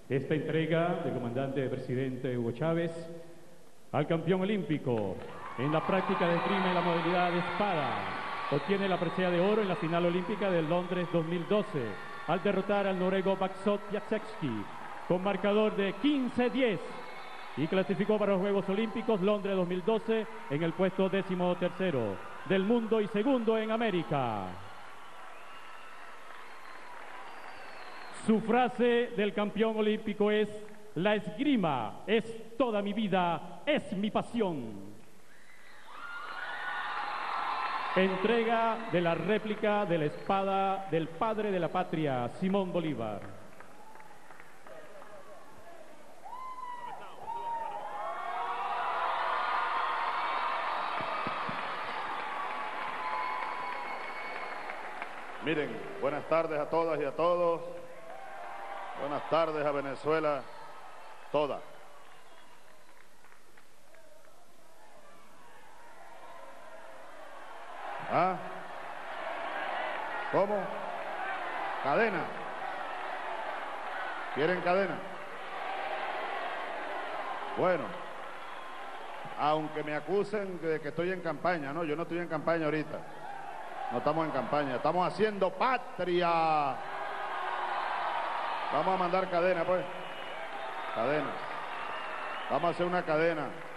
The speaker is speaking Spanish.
Esta entrega del comandante presidente Hugo Chávez al campeón olímpico en la práctica de esgrima en la modalidad de espada. Obtiene la presea de oro en la final olímpica de Londres 2012 al derrotar al noruego Baksot Jacekski con marcador de 15-10 y clasificó para los Juegos Olímpicos Londres 2012 en el puesto 13º del mundo y segundo en América. Su frase del campeón olímpico es: la esgrima es toda mi vida, es mi pasión. Entrega de la réplica de la espada del padre de la patria, Simón Bolívar. Miren, buenas tardes a todas y a todos. Buenas tardes a Venezuela toda. ¿Ah? ¿Cómo? ¿Cadena? ¿Quieren cadena? Bueno, aunque me acusen de que estoy en campaña, no, yo no estoy en campaña ahorita. No estamos en campaña, estamos haciendo patria. Vamos a mandar cadena, pues. Cadena. Vamos a hacer una cadena.